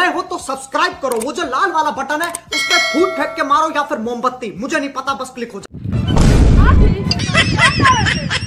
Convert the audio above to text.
नए हो तो सब्सक्राइब करो, वो जो लाल वाला बटन है उस पर फूट फेंक के मारो या फिर मोमबत्ती, मुझे नहीं पता, बस क्लिक हो जाए।